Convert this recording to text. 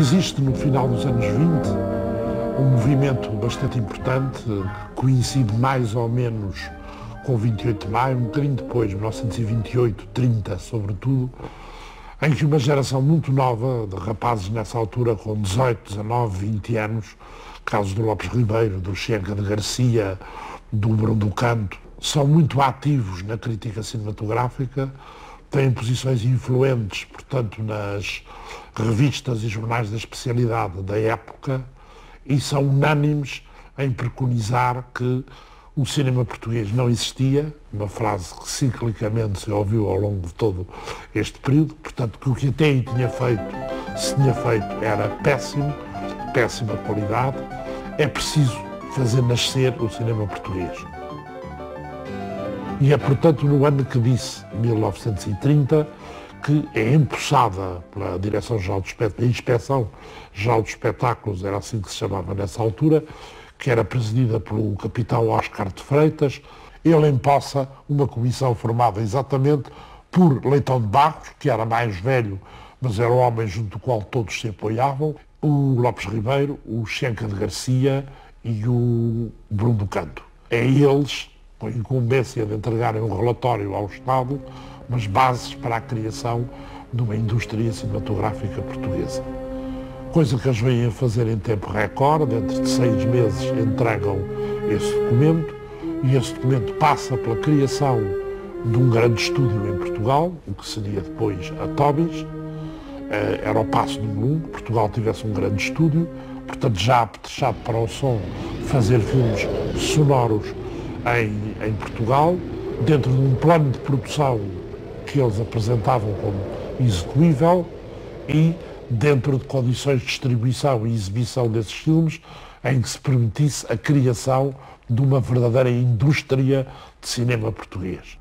Existe no final dos anos 20 um movimento bastante importante, que coincide mais ou menos com o 28 de maio, um bocadinho depois, 1928, 30 sobretudo, em que uma geração muito nova, de rapazes nessa altura com 18, 19, 20 anos, casos do Lopes Ribeiro, do Schenker de Garcia, do Bruno do Canto, são muito ativos na crítica cinematográfica, têm posições influentes, portanto, nas revistas e jornais da especialidade da época e são unânimes em preconizar que o cinema português não existia, uma frase que ciclicamente se ouviu ao longo de todo este período, portanto, que o que até aí se tinha feito era péssimo, péssima qualidade, é preciso fazer nascer o cinema português. E é, portanto, no ano que disse, 1930, que é empossada pela Direção-Geral a Inspeção-Geral dos Espetáculos, era assim que se chamava nessa altura, que era presidida pelo capitão Oscar de Freitas. Ele empossa uma comissão formada exatamente por Leitão de Barros, que era mais velho, mas era o homem junto do qual todos se apoiavam, o Lopes Ribeiro, o Schenker de Garcia e o Bruno do Canto. É eles, com a incumbência de entregarem um relatório ao Estado, umas bases para a criação de uma indústria cinematográfica portuguesa. Coisa que eles vêm a fazer em tempo recorde, dentro de 6 meses entregam esse documento, e esse documento passa pela criação de um grande estúdio em Portugal, o que seria depois a Tobis. Era o passo de um que Portugal tivesse um grande estúdio, portanto já apetrechado para o som, fazer filmes sonoros em Portugal, dentro de um plano de produção que eles apresentavam como execuível e dentro de condições de distribuição e exibição desses filmes em que se permitisse a criação de uma verdadeira indústria de cinema português.